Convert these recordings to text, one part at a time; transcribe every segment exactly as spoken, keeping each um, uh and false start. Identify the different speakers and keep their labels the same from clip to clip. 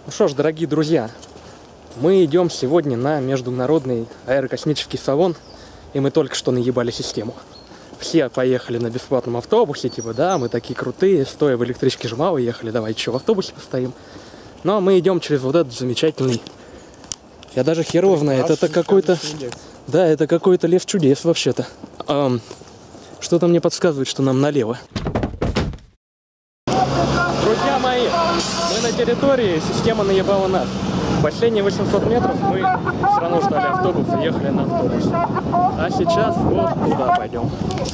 Speaker 1: Ну что ж, дорогие друзья, мы идем сегодня на международный аэрокосмический салон, и мы только что наебали систему. Все поехали на бесплатном автобусе, типа, да, мы такие крутые, стоя в электричке же мало ехали, давайте еще в автобусе постоим. Но мы идем через вот этот замечательный, я даже хер его знает, это какой-то, да, это какой-то лес чудес вообще-то. Эм, что-то мне подсказывает, что нам налево. Друзья мои, мы на территории, система наебала нас. Последние восемьсот метров мы все равно ждали автобус и ехали на автобусе. А сейчас вот туда пойдем.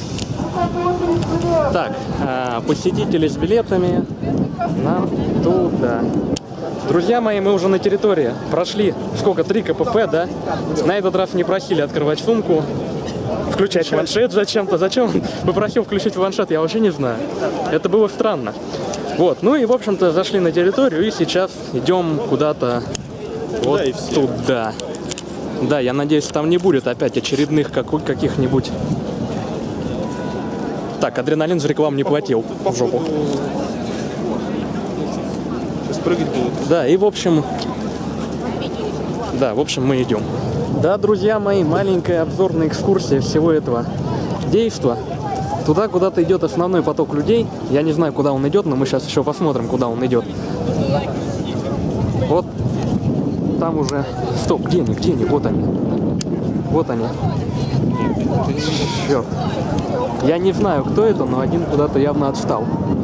Speaker 1: Так, посетители с билетами нам туда. Друзья мои, мы уже на территории. Прошли, сколько, три ка пэ пэ, да? На этот раз не просили открывать сумку, включать планшет зачем-то. Зачем он попросил включить планшет, я вообще не знаю. Это было странно. Вот, ну и, в общем-то, зашли на территорию и сейчас идем куда-то вот да, туда. Да, я надеюсь, там не будет опять очередных каких-нибудь... Так, адреналин за рекламу не платил в жопу. Сейчас прыгать будут. Да, и в общем... Да, в общем, мы идем. Да, друзья мои, маленькая обзорная экскурсия всего этого действа. Туда куда-то идет основной поток людей. Я не знаю, куда он идет, но мы сейчас еще посмотрим, куда он идет. Вот там уже... Стоп, где они, где они? Вот они. Вот они. Черт. Я не знаю, кто это, но один куда-то явно отстал.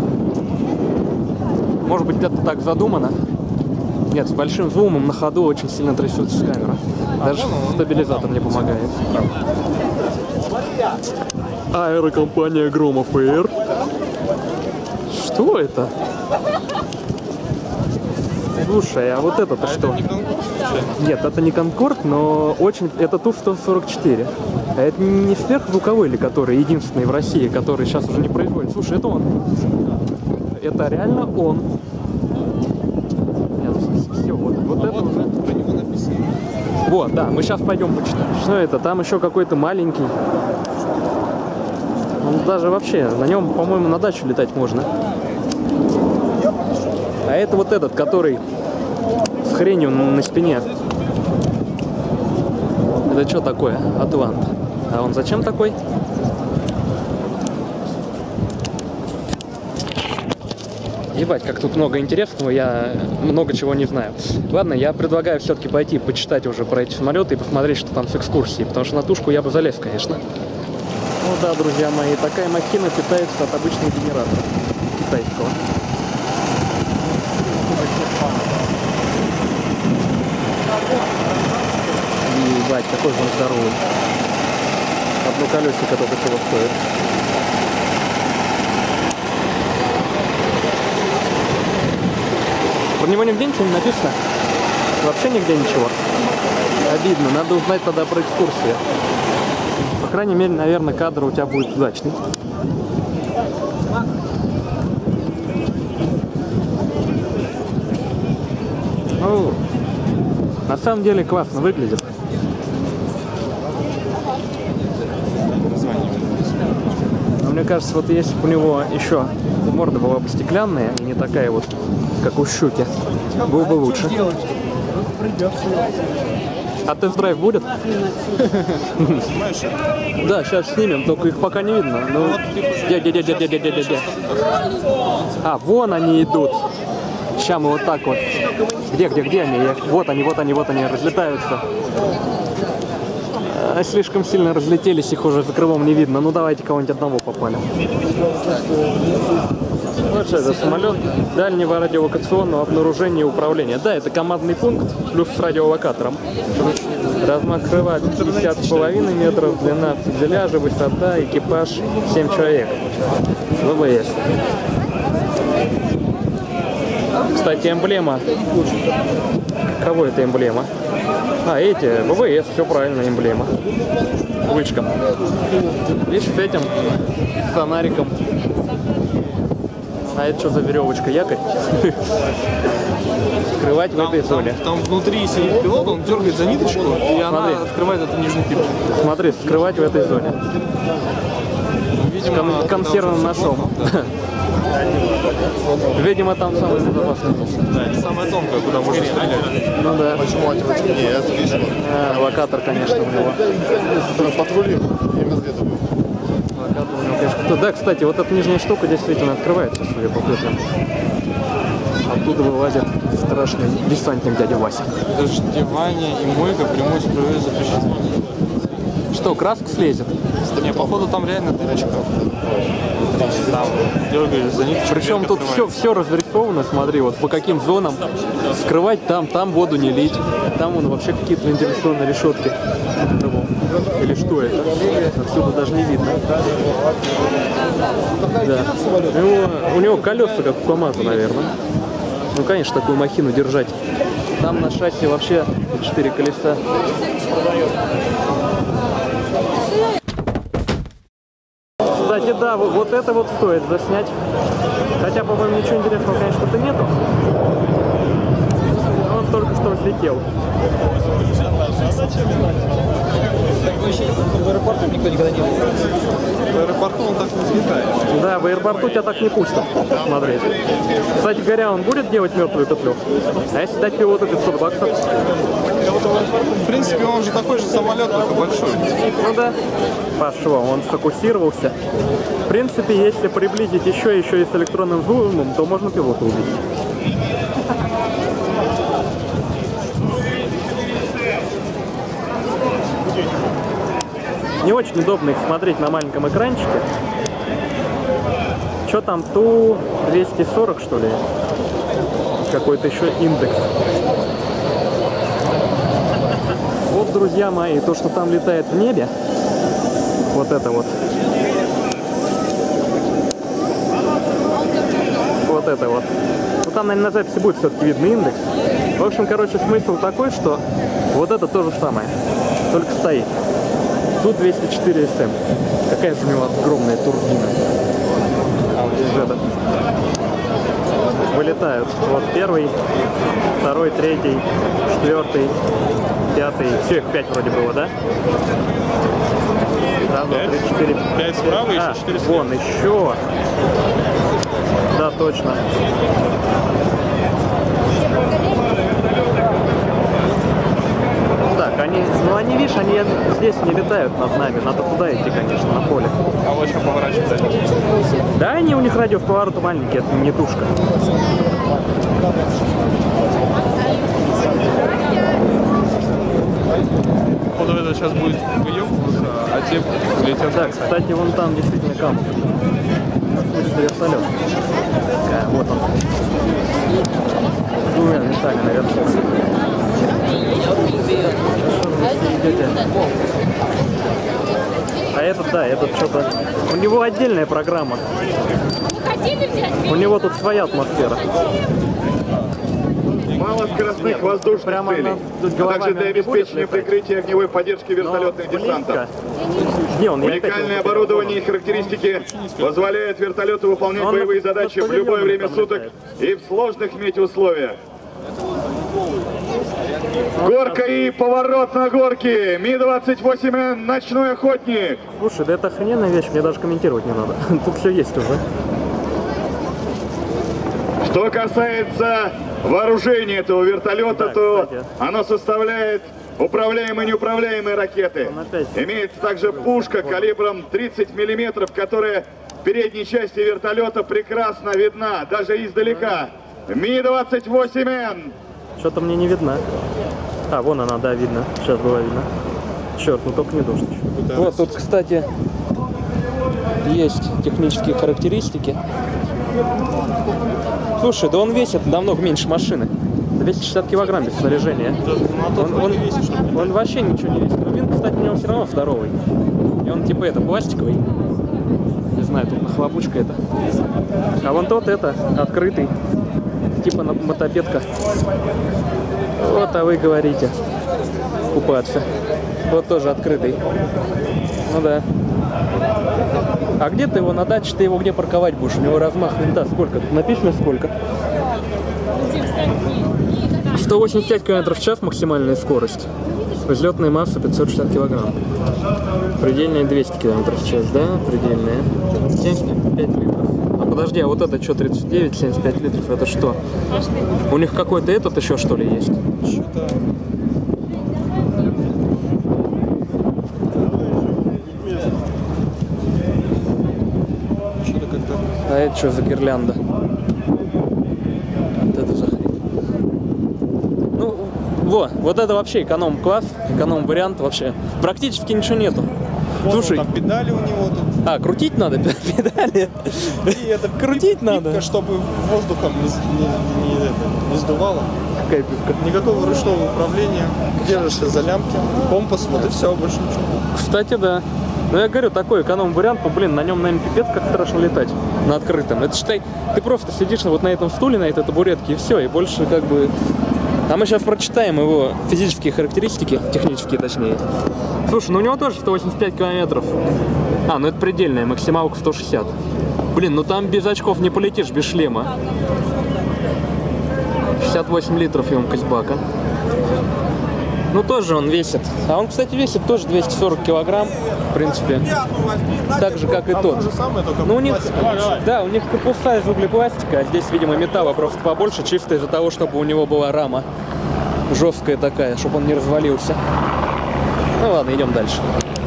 Speaker 1: Может быть, это так задумано? Нет, с большим зумом на ходу очень сильно трясется камера. Даже стабилизатор не помогает. Аэрокомпания Громов Air. Что это? Слушай, а вот это-то что? Нет, это не Конкорд, но очень... Это Ту сто сорок четыре. А это не сверхзвуковой ли, который единственный в России, который сейчас уже не производит? Слушай, это он. Это реально он. Нет, все, вот, вот это уже... Вот, да, мы сейчас пойдем почитаем. Что это? Там еще какой-то маленький. Он даже вообще, на нем, по-моему, на дачу летать можно. А это вот этот, который с хренью на спине. Это что такое? Атлант. А он зачем такой? Ебать, как тут много интересного, я много чего не знаю. Ладно, я предлагаю все-таки пойти почитать уже про эти самолеты и посмотреть, что там с экскурсией, потому что на тушку я бы залез, конечно. Ну да, друзья мои, такая махина питается от обычного генератора китайского. Ебать, какой же он здоровый. Одно колесико только чего стоит. Про него нигде ничего не написано? Вообще нигде ничего. Обидно, надо узнать тогда про экскурсию. По крайней мере, наверное, кадр у тебя будет удачный. Ну, на самом деле классно выглядит. Но мне кажется, вот если бы у него еще морда была бы стеклянная и не такая вот, как у щуки, было бы лучше. А тест-драйв будет? Да, сейчас снимем, только их пока не видно. Ну, где, где, где, где, где, где, где? А, вон они идут. Сейчас мы вот так вот. Где, где, где они? Вот они, вот они, вот они, разлетаются. А, слишком сильно разлетелись, их уже за крылом не видно. Ну, давайте кого-нибудь одного попали. Вот что это, самолет дальнего радиолокационного обнаружения и управления. Да, это командный пункт, плюс с радиолокатором. Размах крыла пятьдесят с половиной метров, длина фюзеляжа, высота, экипаж семь человек. вэ вэ эс. Кстати, эмблема. Кого это эмблема? А, эти, вэ вэ эс, все правильно, эмблема. Вычка. Видишь, с этим фонариком. А это что за веревочка? Якорь? Скрывать в этой зоне.
Speaker 2: Там внутри сидит пилот, он дергает за ниточку, и она открывает эту нижнюю пипку.
Speaker 1: Смотри, скрывать в этой зоне.
Speaker 2: видимо,
Speaker 1: Кон консервным ножом. Видимо, там самое безопасное место.
Speaker 2: Да, это самое тонкое, куда можно стрелять.
Speaker 1: Ну да.
Speaker 3: Почему антивочки? Нет, это лишнее.
Speaker 1: А, локатор, конечно, у него.
Speaker 3: Патрулируем и разведываем.
Speaker 1: Локатор у него, конечно. Да, кстати, вот эта нижняя штука действительно открывается, судя по петлям. Оттуда вылазит страшный десантник дядя Вася.
Speaker 2: Дождевание и мойка прямой струей запрещены.
Speaker 1: Что, краска слезет?
Speaker 2: Не, походу там реально дырочка. Там дергаешь за ниточку.
Speaker 1: Причем тут все, все разрисовано, смотри, вот по каким зонам скрывать там, там воду не лить, там вон вообще какие-то вентиляционные решетки. Или что это? Отсюда даже не видно. Да. У него, у него колеса как у КамАЗа, наверное. Ну, конечно, такую махину держать. Там на шасси вообще четыре колеса. Кстати, да, вот, вот это вот стоит заснять. Хотя, по-моему, ничего интересного, конечно-то нету. Он только что взлетел.
Speaker 4: Такое ощущение, что в аэропорту никто никогда не был.
Speaker 2: В аэропорту он так не взлетает.
Speaker 1: Да, в аэропорту тебя так не пустят смотреть. Кстати говоря, он будет делать мертвую петлю? А если дать пилоту пятьсот баксов?
Speaker 2: В принципе, он же такой же самолет, только большой.
Speaker 1: Ну да. Пошел, он сфокусировался. В принципе, если приблизить еще еще и с электронным зумом, то можно пилота убить. Не очень удобно их смотреть на маленьком экранчике. Что там, Ту двести сорок, что ли? Какой-то еще индекс. Вот, друзья мои, то, что там летает в небе, вот это вот. Вот это вот. Ну, там, наверное, на записи будет все-таки видно индекс. В общем, короче, смысл такой, что вот это то же самое, только стоит. Тут двести четыре эс эм. Какая же у него огромная турбина. А, вот это. Вылетают. Вот первый, второй, третий, четвертый, пятый. Все, их пять вроде было, да? Раз, два, три, четыре.
Speaker 2: Пять справа и
Speaker 1: А,
Speaker 2: еще четыре слева.
Speaker 1: вон еще. Да, точно. Так, они, ну они, видишь, они здесь не летают над нами, надо туда идти, конечно, на поле.
Speaker 2: А вот что поворачивается.
Speaker 1: Да, они у них радиус поворота маленький, это не тушка.
Speaker 2: Походу это сейчас будет выебываться, а те летят.
Speaker 1: Так, кстати, вон там действительно камень. Это вертолет. Такая, вот он. Ну, не так, наверное. А этот, да, этот что-то... У него отдельная программа. У него тут своя атмосфера.
Speaker 5: Малоскоростных воздушных
Speaker 1: прямо
Speaker 5: целей,
Speaker 1: на-
Speaker 5: а также для обеспечения прикрытия огневой поддержки вертолетных
Speaker 1: Но
Speaker 5: десантов.
Speaker 1: Где он? Я опять
Speaker 5: Уникальное
Speaker 1: его
Speaker 5: оборудование и характеристики позволяют вертолету выполнять
Speaker 1: Он
Speaker 5: боевые
Speaker 1: на-
Speaker 5: задачи
Speaker 1: на
Speaker 5: в любое
Speaker 1: павильоне
Speaker 5: время
Speaker 1: там
Speaker 5: суток
Speaker 1: летает.
Speaker 5: и в сложных метеоусловиях. Горка и поворот на горке. Ми двадцать восемь эн ночной охотник.
Speaker 1: Слушай, да это охрененная вещь, мне даже комментировать не надо. Тут все есть уже.
Speaker 5: Что касается вооружения этого вертолета,
Speaker 1: Да,
Speaker 5: то
Speaker 1: кстати.
Speaker 5: оно составляет управляемые и неуправляемые ракеты.
Speaker 1: Он опять-
Speaker 5: Имеется также пушка калибром тридцать миллиметров, которая в передней части вертолета прекрасно видна, даже издалека. Ми двадцать восемь эн.
Speaker 1: Что-то мне не видно. А, вон она, да, видно. Сейчас было видно. Черт, ну только не дождь еще. Вот тут, кстати, есть технические характеристики. Слушай, да он весит намного меньше машины. двести шестьдесят килограмм без снаряжения. Он, он, он вообще ничего не весит. Но винт, кстати, у него все равно здоровый. И он типа это пластиковый. Не знаю, тут нахлобучка это. А вон тот это, открытый. Типа на мотопедка. Вот, а вы говорите. Купаться. Вот тоже открытый. Ну да. А где ты его на даче, ты его где парковать будешь? У него размах винта сколько? Тут написано сколько? сто восемьдесят пять километров в час максимальная скорость. Взлетная масса пятьсот шестьдесят килограмм. Предельная двести километров в час, да? Предельная. семьдесят пять литров. А подожди, а вот это что, тридцать девять, семьдесят пять литров, это что? У них какой-то этот еще что ли есть?
Speaker 2: Что-то... Что-то как-то...
Speaker 1: А это что за гирлянда? Вот это за хрень. Ну, во, вот это вообще эконом-класс, эконом-вариант вообще. Практически ничего нету. Слушай,
Speaker 2: там педали у него тут.
Speaker 1: а, крутить надо педали?
Speaker 2: И это
Speaker 1: Крутить надо?
Speaker 2: пипка, чтобы воздухом не, не, не, это, не сдувало.
Speaker 1: Какая пипка?
Speaker 2: Никакого ручного управления. Держишься за лямки, компас, вот и все, больше ничего.
Speaker 1: Кстати, да. Ну, я говорю, такой эконом-вариант, ну, блин, на нем, наверное, пипец, как страшно летать на открытом. Это, считай, ты просто сидишь вот на этом стуле, на этой табуретке, и все, и больше как бы... А мы сейчас прочитаем его физические характеристики, технические точнее. Слушай, ну у него тоже сто восемьдесят пять километров. А, ну это предельная, максималка сто шестьдесят. Блин, ну там без очков не полетишь, без шлема. шестьдесят восемь литров емкость бака. Ну тоже он весит. А он, кстати, весит тоже двести сорок килограмм, в принципе. Так же, как и тот. Ну у них, да, у них корпуса из углепластика, а здесь, видимо, металла просто побольше, чисто из-за того, чтобы у него была рама жесткая такая, чтобы он не развалился. Ну ладно, идем дальше.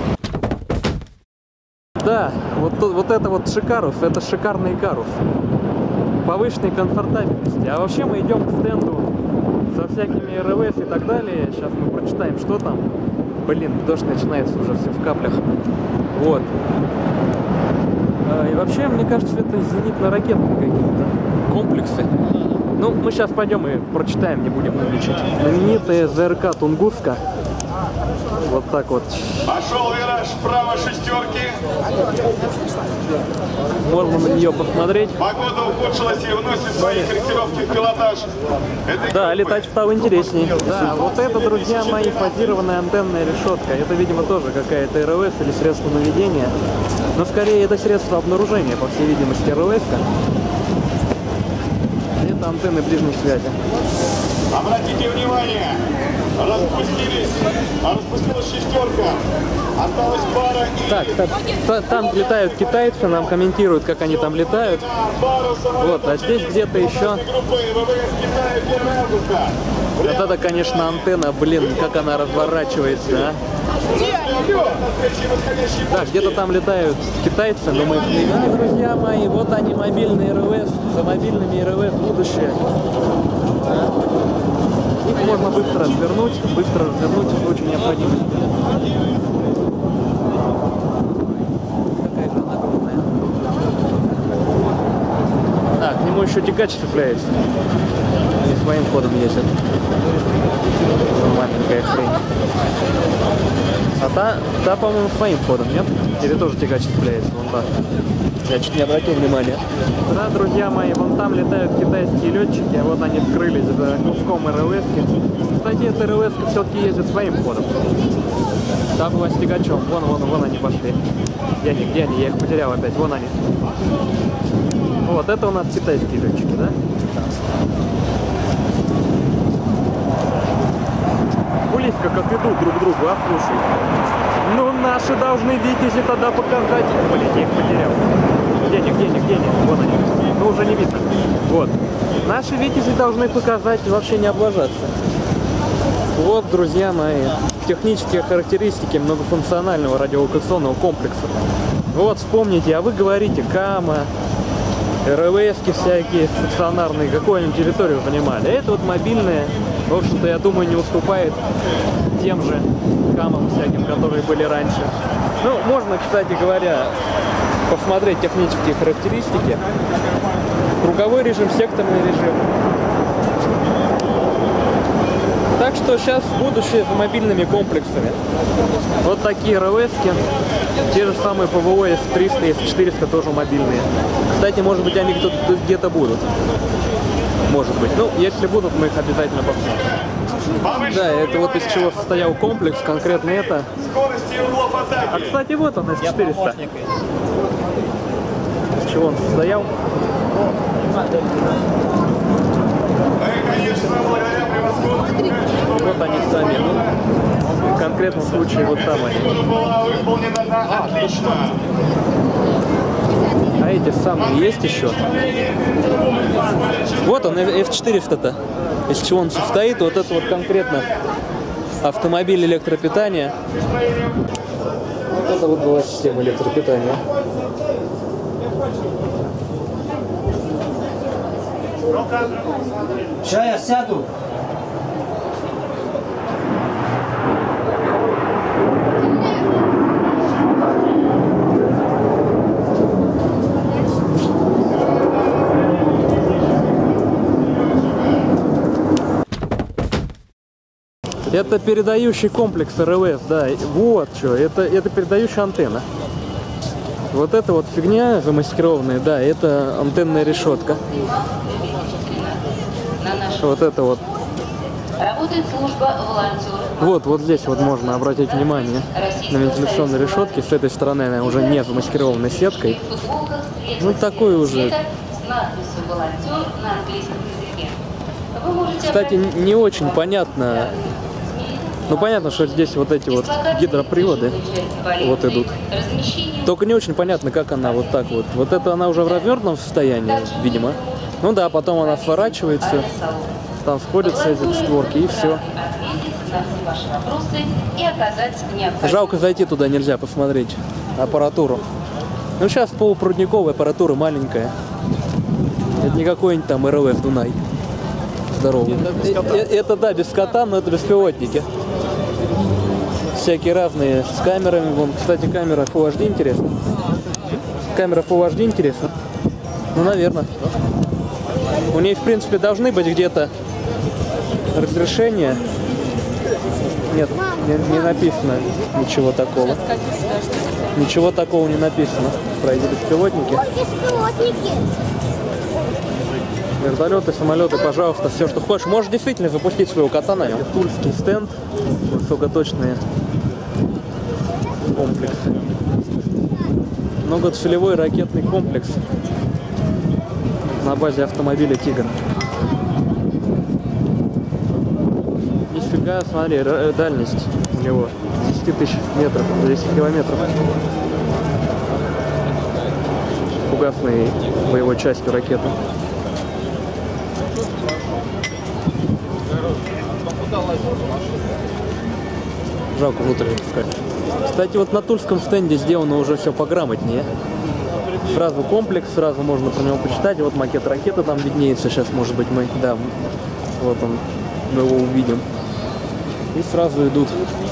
Speaker 1: Да, вот, вот это вот шикарус, это шикарный карус. Повышенной комфортабельности. А вообще мы идем к стенду со всякими эр вэ эс и так далее. Сейчас мы прочитаем, что там. Блин, дождь начинается уже, все в каплях. Вот. И вообще, мне кажется, это зенитно-ракетные какие-то комплексы. Ну, мы сейчас пойдем и прочитаем, не будем увеличить. Знаменитая зэ эр ка Тунгуска. Вот так вот.
Speaker 5: Пошел вираж вправо шестерки.
Speaker 1: Можно на нее посмотреть.
Speaker 5: Погода ухудшилась и вносит свои корректировки в пилотаж. Это
Speaker 1: Да, летать стало интереснее. Да, вот это, друзья мои, фазированная антенная решетка. Это, видимо, тоже какая-то эр вэ эс или средство наведения. Но скорее это средство обнаружения, по всей видимости, эр вэ эс-ка. Это антенны ближней связи.
Speaker 5: Обратите внимание, распустились, распустилась шестерка, осталась пара и...
Speaker 1: Так, так, та- там летают китайцы, нам комментируют, как они там летают. Вот, а здесь где-то еще... Вот это, конечно, антенна, блин, как она разворачивается, а? Да, где-то там летают китайцы, но мы их не видим. Друзья мои, вот они, мобильные эр вэ эс, за мобильными эр вэ эс будущее. А? Их можно быстро развернуть, быстро развернуть в случае необходимости. Какая же она огромная. А, к нему еще тягач цепляется. Не своим ходом ездит. Маленькая хрень. А та, та по-моему, своим ходом, нет? Или тоже тягач цепляется, вон так. Я чуть не обратил внимания. Да, друзья мои, вон там летают китайские летчики, а вот они скрылись за куском эр вэ эс-ки. Кстати, эта эр вэ эс-ка все-таки ездит своим ходом. Та была с тягачом. Вон, вон, вон они пошли. Где они, где они? Я их потерял опять. Вон они. Вот, это у нас китайские летчики, да? Близко как идут друг к другу, а слушай. Ну, наши должны Витязи тогда показать. Блин, я их потерял. Где они, где они, где они? Вон они. Ну, уже не видно. Вот. Наши Витязи должны показать и вообще не облажаться. Вот, друзья мои, технические характеристики многофункционального радиолокационного комплекса. Вот, вспомните, а вы говорите, Кама, эр вэ эс-ки всякие стационарные, какую они территорию занимали. Это вот мобильные, в общем-то, я думаю, не уступает тем же Камам всяким, которые были раньше. Ну, можно, кстати говоря, посмотреть технические характеристики. Круговой режим, секторный режим. Так что сейчас будущее за мобильными комплексами. Вот такие эр вэ эс-ки. Те же самые пэ вэ о эс триста, эс четыреста тоже мобильные. Кстати, может быть, они где-то будут. Может быть. Ну, если будут, мы их обязательно посмотрим. Да, это вот из чего состоял комплекс, конкретно это. А, кстати, вот он, эс четыреста. Из чего он состоял?
Speaker 5: Мы, конечно, благодаря превосходному качеству
Speaker 1: вот они сами. Ну, в конкретном случае вот там они.
Speaker 5: Была выполнена на отлично.
Speaker 1: А эти самые есть еще? Вот он, эф четыреста-то. Из чего он состоит? Вот это вот конкретно автомобиль электропитания. Вот это вот была система электропитания.
Speaker 4: Сейчас я сяду.
Speaker 1: Это передающий комплекс эр эл эс, да. Вот что, это, это передающая антенна. Вот эта вот фигня замаскированная, да, это антенная решетка. Вот это вот.
Speaker 6: Работает служба волонтеров.
Speaker 1: Вот, вот здесь вот можно обратить внимание на вентиляционные решетки. С этой стороны она уже не замаскированной сеткой. Ну такой уже.
Speaker 6: С надписью «Волонтер» на английском языке. Вы можете
Speaker 1: Кстати, не очень понятно. Ну понятно, что здесь вот эти вот гидроприводы вот идут. Только не очень понятно, как она вот так вот. Вот это она уже в развернутом состоянии, видимо. Ну да, потом она сворачивается, там сходятся эти створки и все. Жалко, зайти туда нельзя посмотреть аппаратуру. Ну сейчас полупроводниковая аппаратура маленькая. Это не какой-нибудь там эр эл эф Дунай. Здорово. Это, это да, без кота, но это беспилотники. Всякие разные с камерами. Вон, кстати, камера фулл эйч ди интересно. Камера фулл эйч ди интересно. Ну, наверное. У нее, в принципе, должны быть где-то разрешения. Нет, не, не написано ничего такого. Ничего такого не написано про эти беспилотники. Вертолеты, самолеты, пожалуйста, все, что хочешь. Можешь действительно запустить своего кота на нем. Тульский стенд, высокоточные комплексы. Многоцелевой ракетный комплекс на базе автомобиля «Тигр». Нифига, смотри, дальность у него десять тысяч метров, десять километров. Фугасной боевой частью ракеты. Жалко внутрь искать. Кстати, вот на тульском стенде сделано уже все пограмотнее. Сразу комплекс, сразу можно про него почитать. Вот макет ракеты там виднеется. Сейчас, может быть, мы, да, вот он, мы его увидим. И сразу идут.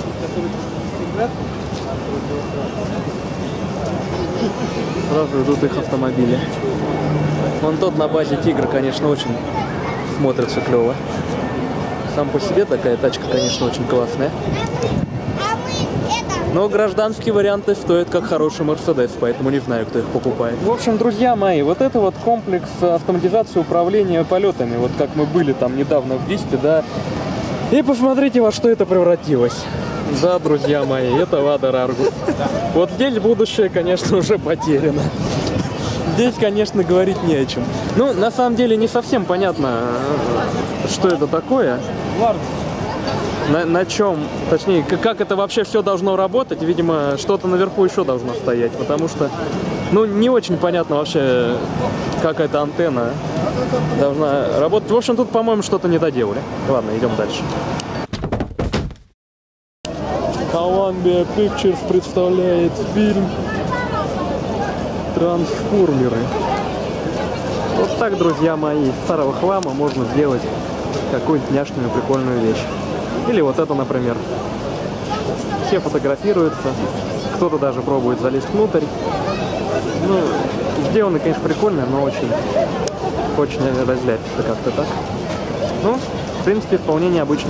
Speaker 1: Сразу идут их автомобили. Вон тот на базе «Тигр», конечно, очень смотрится клево. Сам по себе такая тачка, конечно, очень классная. Но гражданские варианты стоят как хороший Мерседес, поэтому не знаю, кто их покупает. В общем, друзья мои, вот это вот комплекс автоматизации управления полетами. Вот как мы были там недавно в Виспе, да. И посмотрите, во что это превратилось. Да, друзья мои, это Лада Раргус. Вот здесь будущее, конечно, уже потеряно. Здесь, конечно, говорить не о чем. Ну, на самом деле, не совсем понятно, что это такое. На, на чем, точнее, как это вообще все должно работать. Видимо, что-то наверху еще должно стоять, потому что, ну, не очень понятно вообще, как эта антенна должна работать. В общем, тут, по-моему, что-то не доделали. Ладно, идем дальше. Columbia Pictures представляет фильм «Трансформеры». Вот так, друзья мои, из старого хлама можно сделать какую-нибудь няшную прикольную вещь. Или вот это, например. Все фотографируются, кто-то даже пробует залезть внутрь. Ну, сделано, конечно, прикольно, но очень, очень разляписто как-то так. Ну, в принципе, вполне необычно.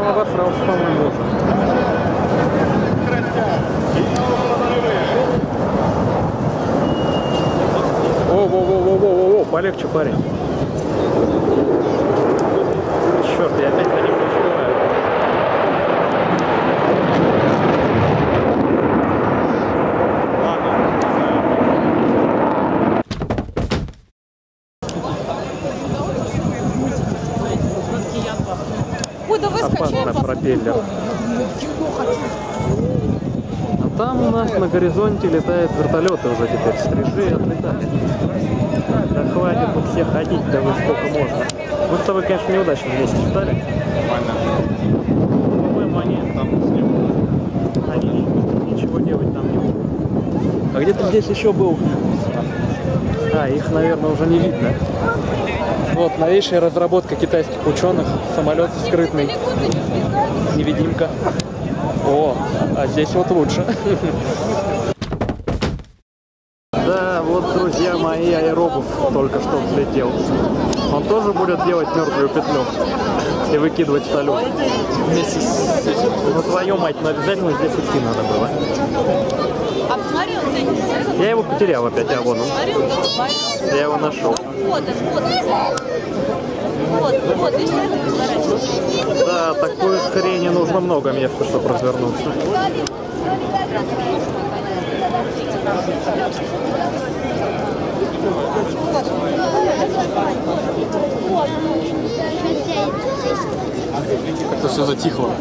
Speaker 1: обосрался, по-моему, уже. О-о-о-о-о-о-о, полегче, парень. Черт, я опять по ним не успеваю. Опасно, пропеллер. А там у нас на горизонте летают вертолеты уже теперь. Стрижи отлетали. Да хватит тут все ходить, да вы сколько можно. Мы с тобой, конечно, неудачно вместе встали.
Speaker 2: Нормально.
Speaker 1: По-моему, они там слева. Они ничего делать там не могут. А где-то здесь еще был. А, их, наверное, уже не видно. Вот, новейшая разработка китайских ученых. Самолет скрытный. Невидимка. О, а здесь вот лучше. Да, вот, друзья мои, аэробус только что взлетел. Он тоже будет делать мертвую петлю и выкидывать в салют. Вместе с этим. Ну, твою мать, но обязательно здесь идти надо было. Я его потерял опять, а вон он. Я его нашел.
Speaker 7: Вот, вот, вот, вот, видишь, это разворачивается.
Speaker 1: Да, такой хрени нужно много места, чтобы развернуться.
Speaker 2: Как-то все затихло.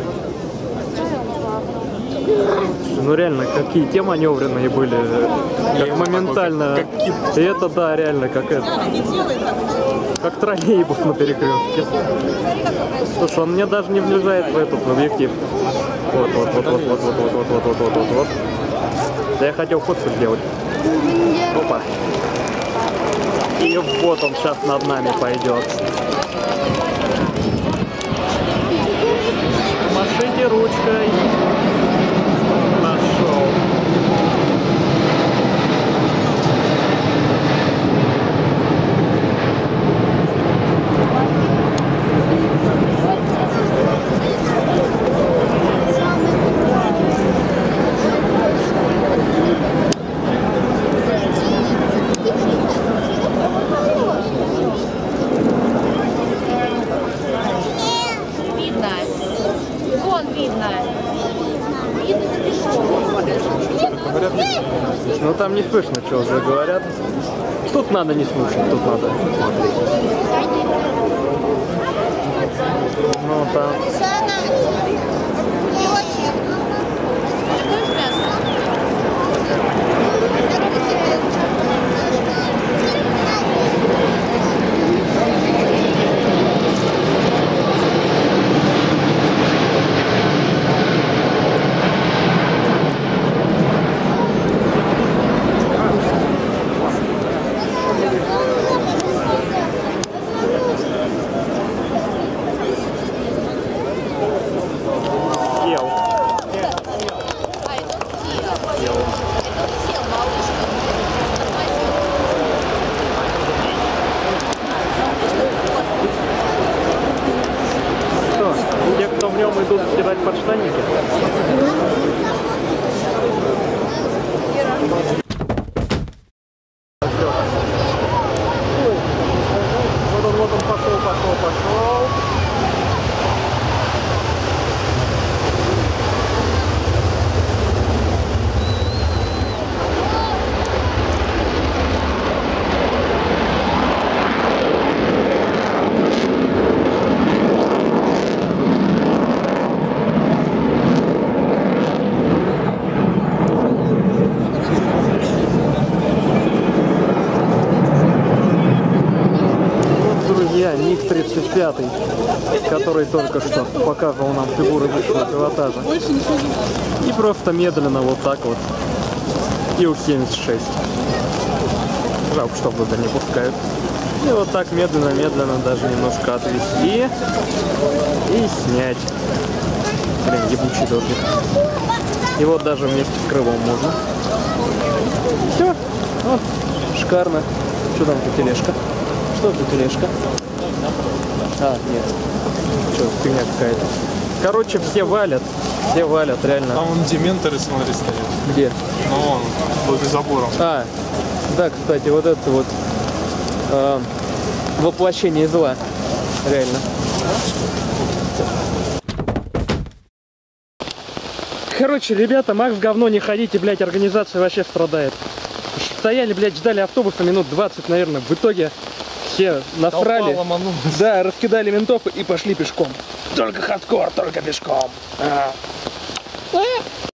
Speaker 1: Ну реально, какие те маневренные были, как моментально.
Speaker 2: Как кит.
Speaker 1: И это, да, реально, как это. Как троллейбус на перекрестке. Слушай, он мне даже не влезает в этот в объектив. Вот, вот, вот, вот, вот, вот, вот, вот, вот, вот, вот, вот, вот. Да я хотел фотку сделать. Опа. И вот он сейчас над нами пойдет. Машите ручкой. Нашел.
Speaker 7: Видно. Вон видно.
Speaker 1: Ну там не слышно, что уже говорят. Тут надо не слушать, тут надо смотреть. Ну там. Идут стирать подштанники. Вот он, вот он пошел, пошел, пошел. МиГ тридцать пять, который только что показывал нам фигуры высшего пилотажа. И просто медленно вот так вот. Ил семьдесят шесть. Жалко, что туда не пускают. И вот так медленно-медленно даже немножко отвести и снять. Блин, ебучий дождик. И вот даже вместе с крылом можно. Все. Вот. Шикарно. Что там за тележка? Что за тележка? А, нет. Что, фигня какая-то. Короче, все валят. Все валят, реально.
Speaker 2: Там вон дементоры, смотри, стоят.
Speaker 1: Где?
Speaker 2: Ну вон, возле забора.
Speaker 1: А, да, кстати, вот это вот э, воплощение зла. Реально. Короче, ребята, Макс говно не ходите, блядь, организация вообще страдает. Стояли, блядь, ждали автобуса минут двадцать, наверное. В итоге все насрали. Да, раскидали ментов и пошли пешком. Только хардкор, только пешком. А.